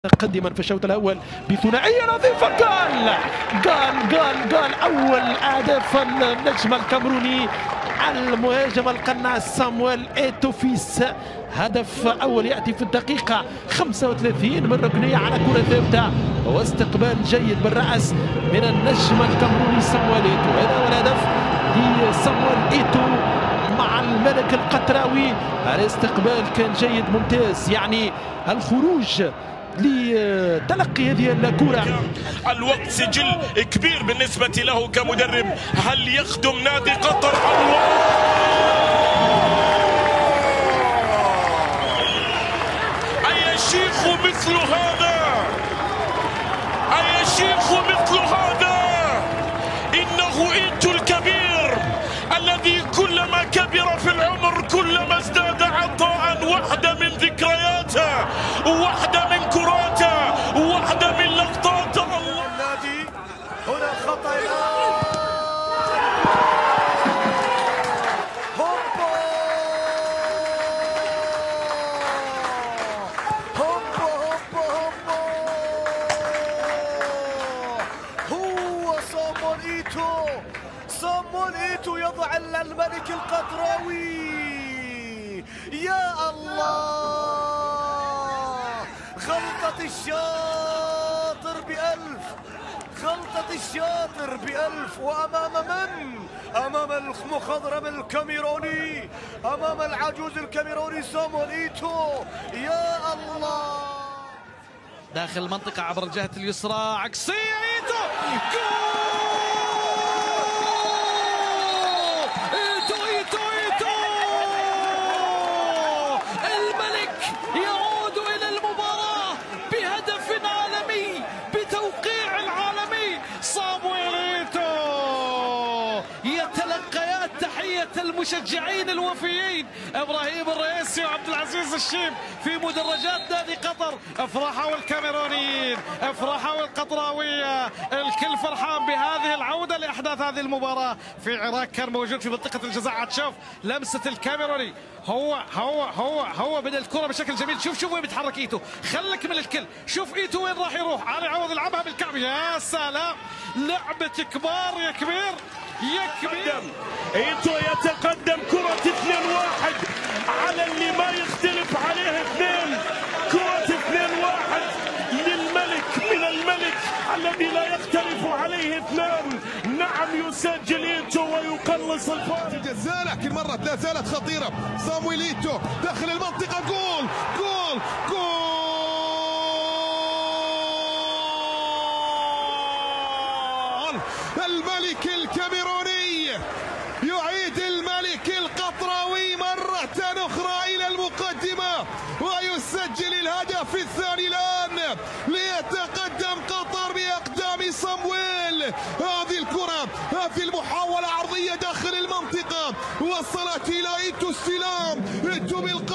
متقدما في الشوط الاول بثنائيه نظيفه. جول اول هدف النجم الكاميروني المهاجم القناص صامويل ايتوفيس. هدف اول ياتي في الدقيقه 35 من ركنيه على كره ثابته واستقبال جيد بالراس من النجم الكاميروني صامويل ايتو. هذا هو الهدف لصامويل ايتو مع الملك القطراوي. الاستقبال كان جيد ممتاز، يعني الخروج لتلقي هذه الكرة. الوقت سجل كبير بالنسبة له كمدرب. هل يخدم نادي قطر؟ أي شيخ مثل هذا، أي شيخ مثل هذا. إنه إيتو الكبير الذي كلما كبر في العمر كلما ازداد عطاء. واحدة من ذكرياته، واحدة من كراته، واحدة من لقطاته. النادي هنا خطأ. هو صامويل ايتو يضع الملك القطراوي. يا الله، غلطة الشاطر بألف، غلطة الشاطر بألف. وأمام من؟ أمام المخضرم الكاميروني، أمام العجوز الكاميروني صامويل ايتو. يا الله، داخل المنطقة عبر الجهة اليسرى، عكسية ايتو، يعود إلى المباراة بهدف عالمي بتوقيع العالمي. صامويل ايتو يتلقيات تحية المشجعين الوفيين إبراهيم الرئيسي وعبد العزيز الشيب في مدرجات نادي قطر. افرحوا الكاميرونيين، افرحوا القطراوية، الكل فرحان بهذه العودة لأحداث هذه المباراة. في عراك كان موجود في منطقة الجزاء. تشوف لمسة الكاميروني، هو بدا الكرة بشكل جميل. شوف وين بيتحرك ايتو، خلك من الكل. شوف ايتو وين راح يروح. علي عوض يلعبها بالكعب. يا سلام، لعبة كبار يا كبير يا كبير. ايتو يتقدم كرة 2-1 على اللي ما يختلف عليه اثنين. كرة 2-1 للملك، من الملك الذي لا يختلف عليه اثنان. نعم، يسجل ايتو ويقلص الفارق. جزالة كل مرة لا زالت خطيرة. صامويل ايتو داخل المنطقة، جول جول جول. الملك الكاميروني يعيد الملك القطراوي مرة أخرى إلى المقدمة ويسجل الهدف الثاني الآن ليتقدم قطر بأقدام صامويل. هذه الكرة، هذه المحاولة عرضية داخل المنطقة وصلت إلى ايتو. استلام ايتو بالقدم.